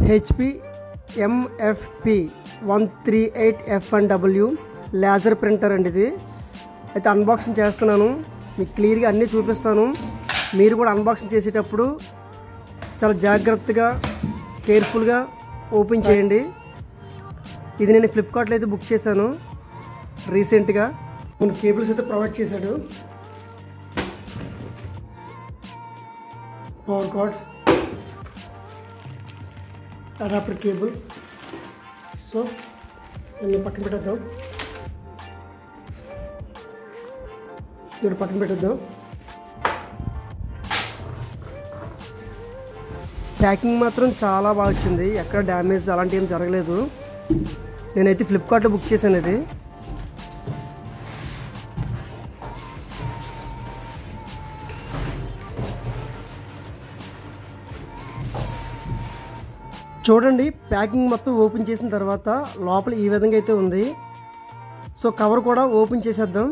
HP MFP 138F1W laser printer అండి ఇది. అయితే అన్బాక్సింగ్ చేస్తున్నాను, మీకు క్లియర్గా అన్నీ చూపిస్తాను. మీరు కూడా అన్బాక్సింగ్ చేసేటప్పుడు చాలా జాగ్రత్తగా కేర్ఫుల్గా ఓపెన్ చేయండి. ఇది నేను ఫ్లిప్కార్ట్లో అయితే బుక్ చేశాను రీసెంట్గా. కొన్ని కేబుల్స్ అయితే ప్రొవైడ్ చేశాడు. Power cord, adapter cable. So నేను పక్కన పెట్టేద్దాం, పక్కన పెట్టేద్దాం. ప్యాకింగ్ మాత్రం చాలా బాగా వచ్చింది, ఎక్కడ డ్యామేజ్ అలాంటి ఏం జరగలేదు. నేనైతే ఫ్లిప్కార్ట్లో బుక్ చేశాను ఇది. చూడండి, ప్యాకింగ్ మొత్తం ఓపెన్ చేసిన తర్వాత లోపల ఈ విధంగా అయితే ఉంది. సో కవర్ కూడా ఓపెన్ చేసేద్దాం.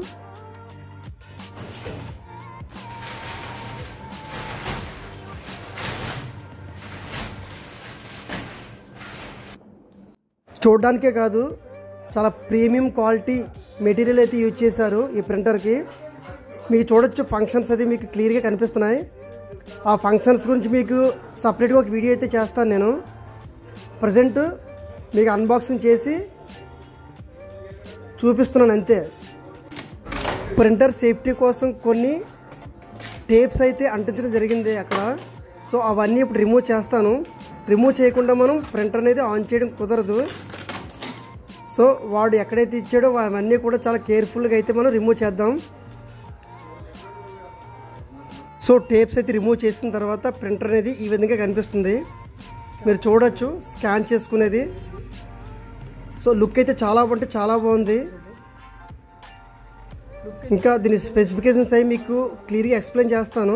చూడడానికే కాదు, చాలా ప్రీమియం క్వాలిటీ మెటీరియల్ అయితే యూజ్ చేశారు ఈ ప్రింటర్కి. మీకు చూడొచ్చు, ఫంక్షన్స్ అది మీకు క్లియర్గా కనిపిస్తున్నాయి. ఆ ఫంక్షన్స్ గురించి మీకు సపరేట్గా ఒక వీడియో అయితే చేస్తాను నేను. ప్రజెంట్ మీకు అన్బాక్సింగ్ చేసి చూపిస్తున్నాను అంతే. ప్రింటర్ సేఫ్టీ కోసం కొన్ని టేప్స్ అయితే అంటించడం జరిగింది అక్కడ. సో అవన్నీ ఇప్పుడు రిమూవ్ చేస్తాను. రిమూవ్ చేయకుండా మనం ప్రింటర్ అనేది ఆన్ చేయడం కుదరదు. సో వాడు ఎక్కడైతే ఇచ్చాడో అవన్నీ కూడా చాలా కేర్ఫుల్గా అయితే మనం రిమూవ్ చేద్దాం. సో టేప్స్ అయితే రిమూవ్ చేసిన తర్వాత ప్రింటర్ అనేది ఈ విధంగా కనిపిస్తుంది. మీరు చూడొచ్చు స్కాన్ చేసుకునేది. సో లుక్ అయితే చాలా బాగుంది. ఇంకా దీని స్పెసిఫికేషన్స్ అవి మీకు క్లియర్గా ఎక్స్ప్లెయిన్ చేస్తాను.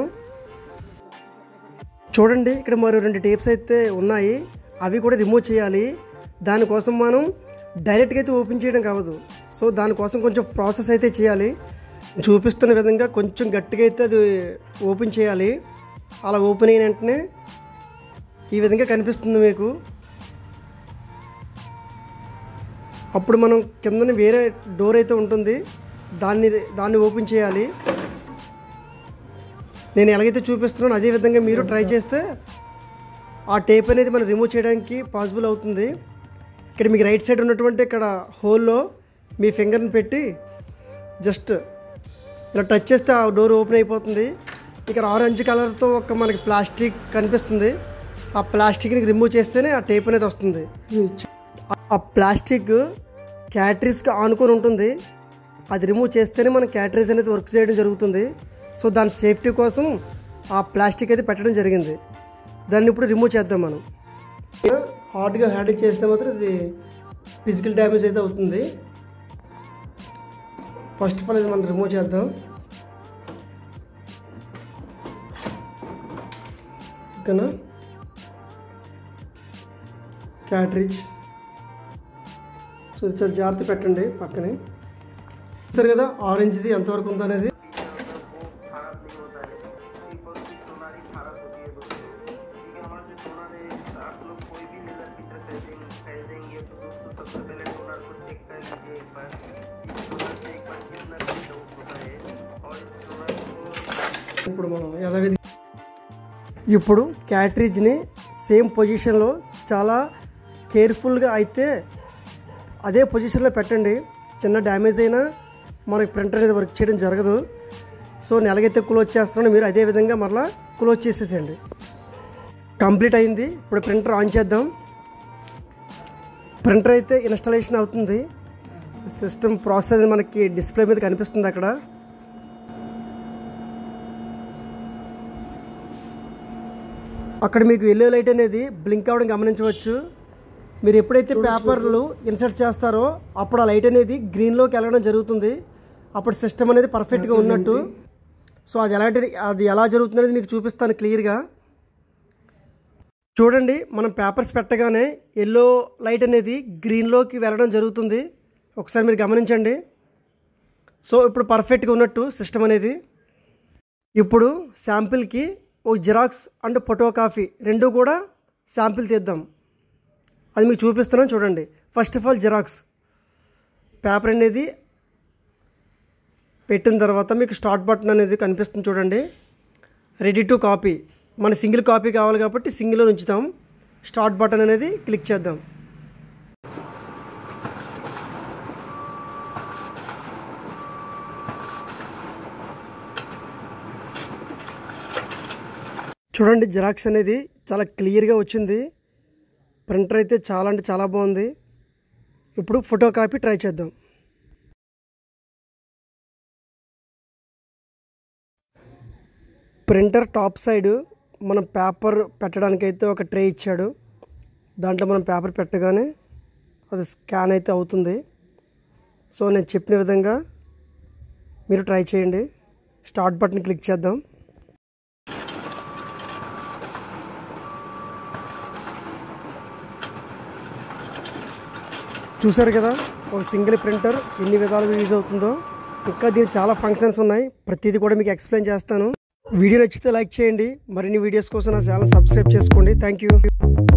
చూడండి, ఇక్కడ మరో 2 టేప్స్ అయితే ఉన్నాయి, అవి కూడా రిమూవ్ చేయాలి. దానికోసం మనం డైరెక్ట్గా అయితే ఓపెన్ చేయడం కావదు. సో దానికోసం కొంచెం ప్రాసెస్ అయితే చేయాలి. చూపిస్తున్న విధంగా కొంచెం గట్టిగా అయితే అది ఓపెన్ చేయాలి. అలా ఓపెన్ అయిన వెంటనే ఈ విధంగా కనిపిస్తుంది మీకు. అప్పుడు మనం కింద వేరే డోర్ అయితే ఉంటుంది, దాన్ని ఓపెన్ చేయాలి. నేను ఎలాగైతే చూపిస్తున్నానో అదే విధంగా మీరు ట్రై చేస్తే ఆ టేప్ అనేది మనం రిమూవ్ చేయడానికి పాసిబుల్ అవుతుంది. ఇక్కడ మీకు రైట్ సైడ్ ఉన్నటువంటి ఇక్కడ హోల్లో మీ ఫింగర్ని పెట్టి జస్ట్ ఇలా టచ్ చేస్తే ఆ డోర్ ఓపెన్ అయిపోతుంది. ఇక్కడ ఆరెంజ్ కలర్తో ఒక మనకి ప్లాస్టిక్ కనిపిస్తుంది. ఆ ప్లాస్టిక్ని రిమూవ్ చేస్తేనే ఆ టేప్ అనేది వస్తుంది. ఆ ప్లాస్టిక్ క్యాటరీస్కి ఆనుకొని ఉంటుంది, అది రిమూవ్ చేస్తేనే మన క్యాటరీస్ అనేది వర్క్ చేయడం జరుగుతుంది. సో దాని సేఫ్టీ కోసం ఆ ప్లాస్టిక్ అయితే పెట్టడం జరిగింది. దాన్ని ఇప్పుడు రిమూవ్ చేద్దాం మనం. హార్డ్గా హ్యాండిల్ చేస్తే మాత్రం ఇది ఫిజికల్ డ్యామేజ్ అయితే అవుతుంది. ఫస్ట్ ఆఫ్ ఆల్ ఇది మనం రిమూవ్ చేద్దాం. ఓకేనా, క్యాటరీజ్. సో ఇది చాలా జాగ్రత్త పెట్టండి పక్కనే. సరే కదా, ఆరెంజ్ది ఎంతవరకు ఉందనేది. ఇప్పుడు మనం యథావిధి ఇప్పుడు క్యాటరీజ్ని సేమ్ పొజిషన్లో చాలా కేర్ఫుల్గా అయితే అదే పొజిషన్లో పెట్టండి. చిన్న డ్యామేజ్ అయినా మనకి ప్రింటర్ అనేది వర్క్ చేయడం జరగదు. సో నేను ఎలాగైతే క్లోజ్ చేస్తున్నానో మీరు అదే విధంగా మరలా క్లోజ్ చేసేసేయండి. కంప్లీట్ అయింది. ఇప్పుడు ప్రింటర్ ఆన్ చేద్దాం. ప్రింటర్ అయితే ఇన్స్టాలేషన్ అవుతుంది. సిస్టమ్ ప్రాసెస్ అనేది మనకి డిస్ప్లే మీద కనిపిస్తుంది. అక్కడ మీకు ఎల్లో లైట్ అనేది బ్లింక్ అవ్వడం గమనించవచ్చు. మీరు ఎప్పుడైతే పేపర్లు ఇన్సర్ట్ చేస్తారో అప్పుడు ఆ లైట్ అనేది గ్రీన్లోకి వెళ్ళడం జరుగుతుంది. అప్పుడు సిస్టమ్ అనేది పర్ఫెక్ట్గా ఉన్నట్టు. సో అది ఎలా జరుగుతుంది అనేది మీకు చూపిస్తాను క్లియర్గా. చూడండి, మనం పేపర్స్ పెట్టగానే ఎల్లో లైట్ అనేది గ్రీన్లోకి వెళ్ళడం జరుగుతుంది. ఒకసారి మీరు గమనించండి. సో ఇప్పుడు పర్ఫెక్ట్గా ఉన్నట్టు సిస్టమ్ అనేది. ఇప్పుడు శాంపిల్కి ఒక జిరాక్స్ అండ్ ఫోటో కాపీ రెండు కూడా శాంపిల్ తీద్దాం. అది మీకు చూపిస్తున్నాను చూడండి. First of all xerox paper అనేది పెట్టిన తర్వాత మీకు స్టార్ట్ బటన్ అనేది కనిపిస్తుంది చూడండి. రెడీ టు కాపీ, మన సింగిల్ కాపీ కావాలి కాబట్టి సింగిల్లో ఉంచుతాం. స్టార్ట్ బటన్ అనేది క్లిక్ చేద్దాం. చూడండి జిరాక్స్ అనేది చాలా క్లియర్గా వచ్చింది. ప్రింటర్ అయితే చాలా అంటే చాలా బాగుంది. ఇప్పుడు ఫోటో కాపీ ట్రై చేద్దాం. ప్రింటర్ టాప్ సైడ్ మనం పేపర్ పెట్టడానికైతే ఒక ట్రే ఇచ్చాడు. దాంట్లో మనం పేపర్ పెట్టగానే అది స్కాన్ అయితే అవుతుంది. సో నేను చెప్పిన విధంగా మీరు ట్రై చేయండి. స్టార్ట్ బటన్ క్లిక్ చేద్దాం. చూసారు కదా ఒక సింగిల్ ప్రింటర్ ఎన్ని విధాలుగా యూజ్ అవుతుందో. ఇంకా దీనికి చాలా ఫంక్షన్స్ ఉన్నాయి, ప్రతిదీ కూడా మీకు ఎక్స్ప్లెయిన్ చేస్తాను. వీడియో నచ్చితే లైక్ చేయండి. మరిన్ని వీడియోస్ కోసం నా ఛానల్ సబ్స్క్రైబ్ చేసుకోండి. Thank you.